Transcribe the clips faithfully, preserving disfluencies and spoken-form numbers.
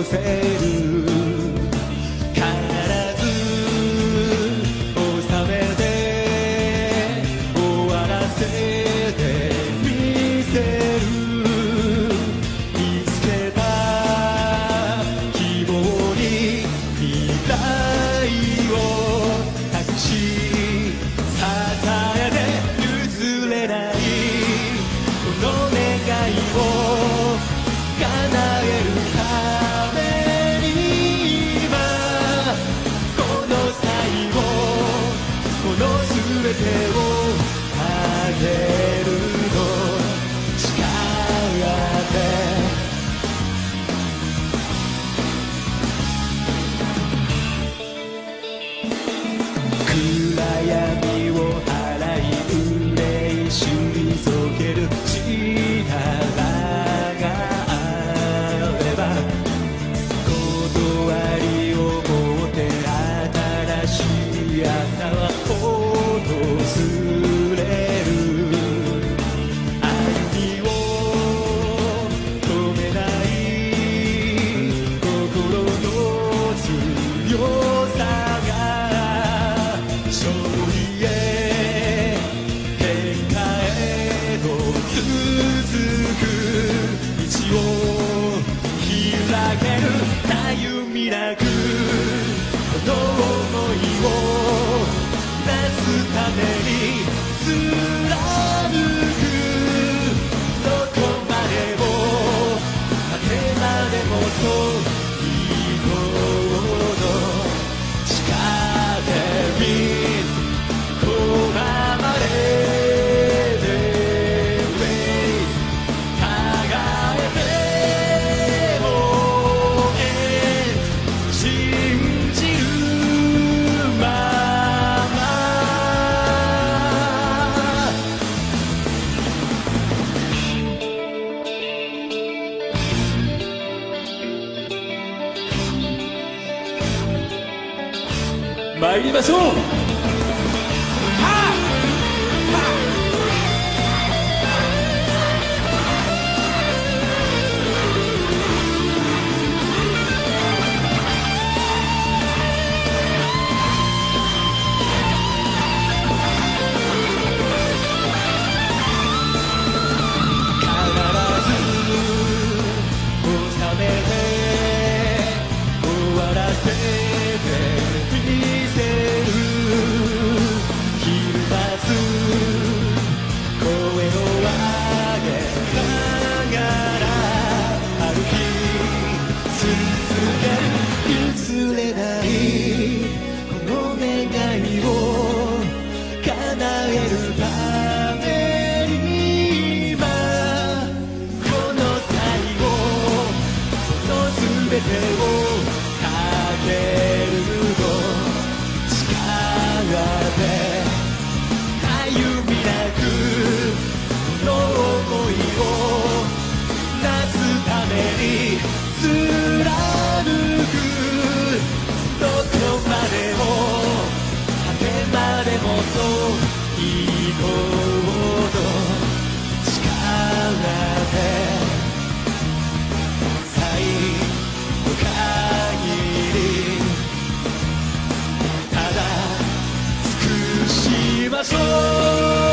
せる必ず収めて終わらせてみせる見つけた希望に未来を託し支えて譲れないこの願いを叶えるために今この最後この全てをあげるの誓って暗闇を払い憂い退ける力があれば断りを持って新しい朝は訪れる歩みを止めない心の強さが勝利へ変化へと続く道を開けるたゆみなくこの想いをなすために貫くどこまでも果てまでもといこうと誓ってみこままで参りましょう。譲れないこの願いを叶えるために今この最後この全てをかけると誓ってたゆみなくこの想いをなすために貫くどこまでも果てまでもそう行こうと誓って最後限りただ尽くしましょう。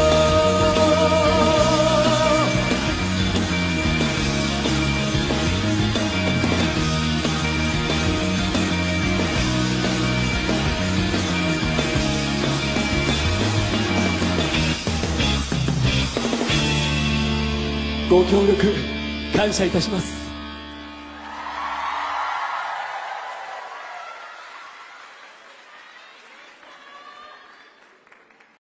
ご協力感謝いたします。